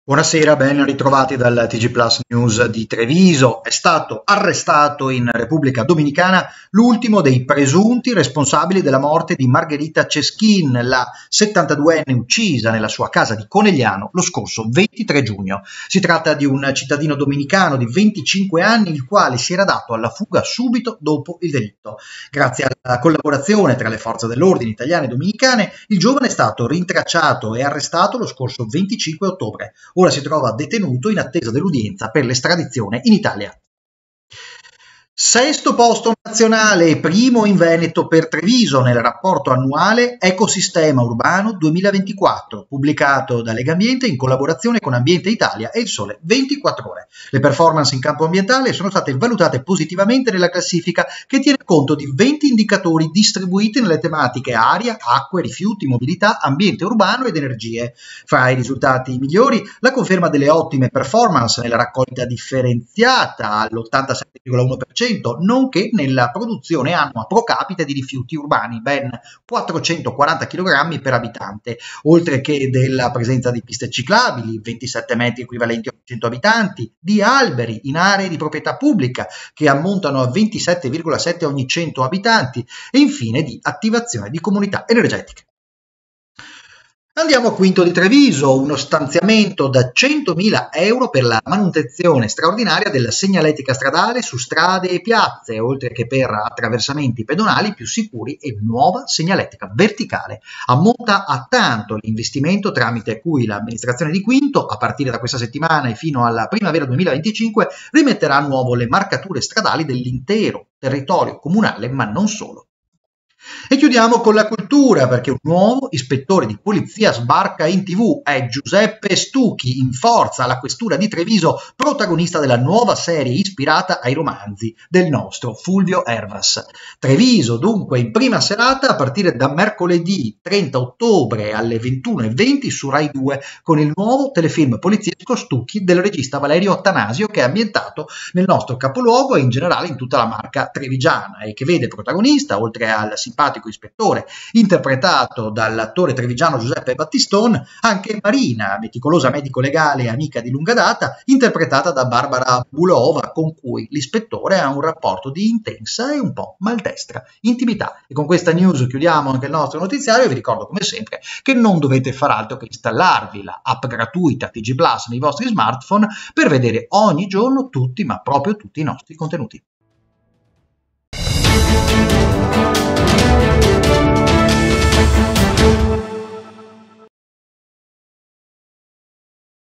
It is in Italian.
Buonasera, ben ritrovati dal TG Plus News di Treviso. È stato arrestato in Repubblica Dominicana l'ultimo dei presunti responsabili della morte di Margherita Ceschin, la 72enne uccisa nella sua casa di Conegliano lo scorso 23 giugno. Si tratta di un cittadino dominicano di 25 anni, il quale si era dato alla fuga subito dopo il delitto. Grazie alla collaborazione tra le forze dell'ordine italiane e dominicane, il giovane è stato rintracciato e arrestato lo scorso 25 ottobre. Ora si trova detenuto in attesa dell'udienza per l'estradizione in Italia. Sesto posto nazionale e primo in Veneto per Treviso nel rapporto annuale Ecosistema Urbano 2024, pubblicato da Legambiente in collaborazione con Ambiente Italia e Il Sole 24 Ore. Le performance in campo ambientale sono state valutate positivamente nella classifica, che tiene conto di 20 indicatori distribuiti nelle tematiche aria, acque, rifiuti, mobilità, ambiente urbano ed energie. Fra i risultati migliori, la conferma delle ottime performance nella raccolta differenziata all'87,1%, nonché nella produzione annua pro capite di rifiuti urbani, ben 440 kg per abitante, oltre che della presenza di piste ciclabili, 27 metri equivalenti a 100 abitanti, di alberi in aree di proprietà pubblica che ammontano a 27,7 ogni 100 abitanti e infine di attivazione di comunità energetiche. Andiamo a Quinto di Treviso, uno stanziamento da 100.000 euro per la manutenzione straordinaria della segnaletica stradale su strade e piazze, oltre che per attraversamenti pedonali più sicuri e nuova segnaletica verticale. Ammonta a tanto l'investimento tramite cui l'amministrazione di Quinto, a partire da questa settimana e fino alla primavera 2025, rimetterà a nuovo le marcature stradali dell'intero territorio comunale, ma non solo. E chiudiamo con la cultura, perché un nuovo ispettore di polizia sbarca in TV. È Giuseppe Stucchi, in forza alla questura di Treviso, protagonista della nuova serie ispirata ai romanzi del nostro Fulvio Ervas. Treviso dunque in prima serata a partire da mercoledì 30 ottobre alle 21:20 su Rai 2 con il nuovo telefilm poliziesco Stucchi del regista Valerio Attanasio, che è ambientato nel nostro capoluogo e in generale in tutta la Marca trevigiana e che vede protagonista, oltre al simpatico ispettore interpretato dall'attore trevigiano Giuseppe Battiston, anche Marina, meticolosa medico legale e amica di lunga data, interpretata da Barbara Bulova, con cui l'ispettore ha un rapporto di intensa e un po' maldestra intimità. E con questa news chiudiamo anche il nostro notiziario e vi ricordo come sempre che non dovete far altro che installarvi la app gratuita TG Plus nei vostri smartphone per vedere ogni giorno tutti, ma proprio tutti i nostri contenuti.